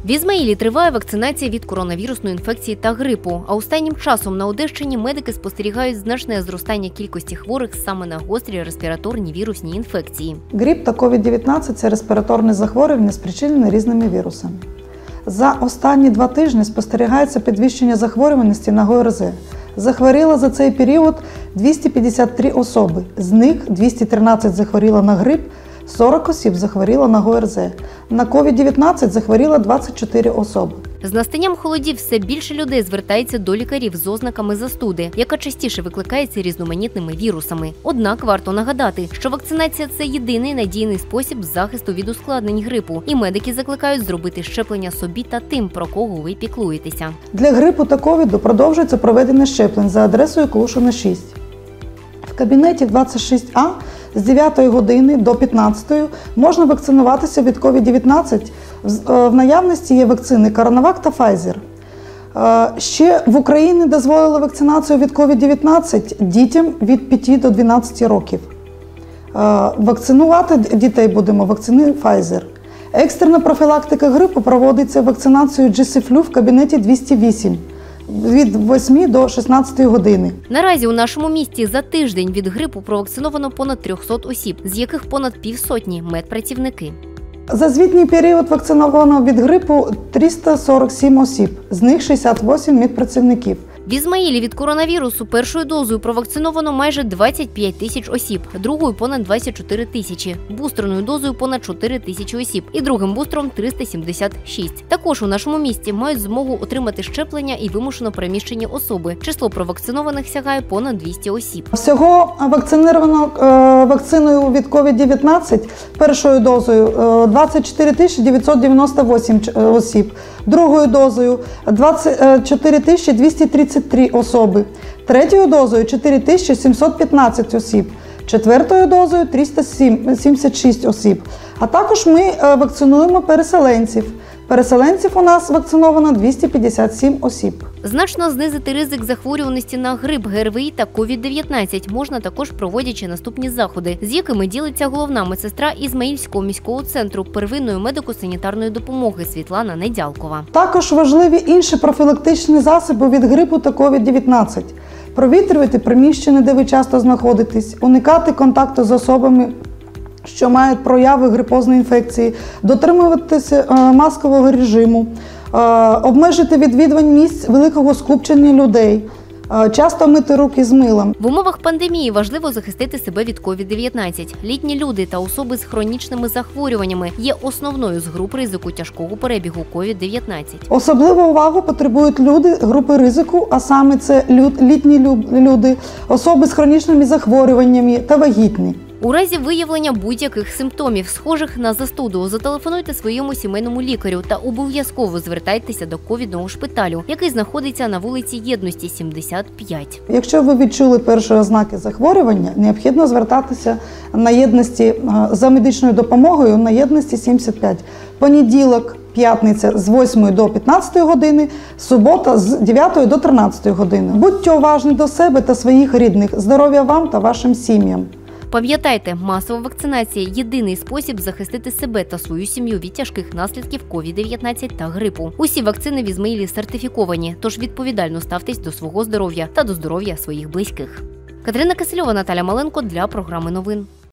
В Ізмаїлі триває вакцинація від коронавірусної інфекції та грипу. А останнім часом на Одещині медики спостерігають значне зростання кількості хворих саме на гострі респіраторні вірусні інфекції. Грип та COVID-19 – це респіраторне захворювання, спричинене різними вірусами. За останні 2 тижні спостерігається підвищення захворюваності на ГОРЗ. Захворіло за цей період 253 особи. З них 213 захворіло на грип, 40 осіб захворіло на ГОРЗ. На COVID-19 захворіло 24 особи. З настанням холодів все більше людей звертається до лікарів з ознаками застуди, яка частіше викликається різноманітними вірусами. Однак варто нагадати, що вакцинація – це єдиний надійний спосіб захисту від ускладнень грипу. І медики закликають зробити щеплення собі та тим, про кого ви піклуєтеся. Для грипу та ковіду продовжується проведення щеплень за адресою Клушина, 6. В кабінеті 26А з 9 години до 15 можна вакцинуватися від COVID-19. В наявності є вакцини CoronaVac та Pfizer. Ще в Україні дозволили вакцинацію від COVID-19 дітям від 5 до 12 років. Вакцинувати дітей будемо вакциною Pfizer. Екстрена профілактика грипу проводиться вакцинацією GC-Flu в кабінеті 208. Від 8 до 16 години. Наразі у нашому місті за тиждень від грипу провакциновано понад 300 осіб, з яких понад півсотні – медпрацівники. За звітній період вакциновано від грипу 347 осіб, з них 68 медпрацівників. В Ізмаїлі від коронавірусу першою дозою провакциновано майже 25 тисяч осіб, другою – понад 24 тисячі, бустерною дозою – понад 4 тисячі осіб і другим бустером – 376. Також у нашому місті мають змогу отримати щеплення і вимушено переміщені особи. Число провакцинованих сягає понад 200 осіб. Всього вакциновано вакциною від COVID-19 першою дозою 24 998 осіб, другою дозою 24 233 особи, третьою дозою 4 715 осіб, четвертою дозою 376 осіб. А також ми вакцинуємо переселенців. Переселенців у нас вакциновано 257 осіб. Значно знизити ризик захворюваності на грип, ГРВІ та COVID-19 можна також проводячи наступні заходи, з якими ділиться головна медсестра Ізмаїльського міського центру первинної медико-санітарної допомоги Світлана Недялкова. Також важливі інші профілактичні засоби від грипу та COVID-19. Провітрювати приміщення, де ви часто знаходитесь, уникати контакту з особами, що мають прояви грипозної інфекції, дотримуватися маскового режиму, обмежити відвідування місць великого скупчення людей, часто мити руки з милом. В умовах пандемії важливо захистити себе від COVID-19. Літні люди та особи з хронічними захворюваннями є основною з груп ризику тяжкого перебігу COVID-19. Особливу увагу потребують люди групи ризику, а саме це літні люди, особи з хронічними захворюваннями та вагітні. У разі виявлення будь-яких симптомів, схожих на застуду, зателефонуйте своєму сімейному лікарю та обов'язково звертайтеся до ковідного шпиталю, який знаходиться на вулиці Єдності, 75. Якщо ви відчули перші ознаки захворювання, необхідно звертатися на Єдності за медичною допомогою на Єдності, 75. Понеділок, п'ятниця з 8 до 15 години, субота з 9 до 13 години. Будьте уважні до себе та своїх рідних. Здоров'я вам та вашим сім'ям. Пам'ятайте, масова вакцинація – єдиний спосіб захистити себе та свою сім'ю від тяжких наслідків COVID-19 та грипу. Усі вакцини в Ізмаїлі сертифіковані, тож відповідально ставтесь до свого здоров'я та до здоров'я своїх близьких. Катерина Кисельова, Наталя Маленко для програми новин.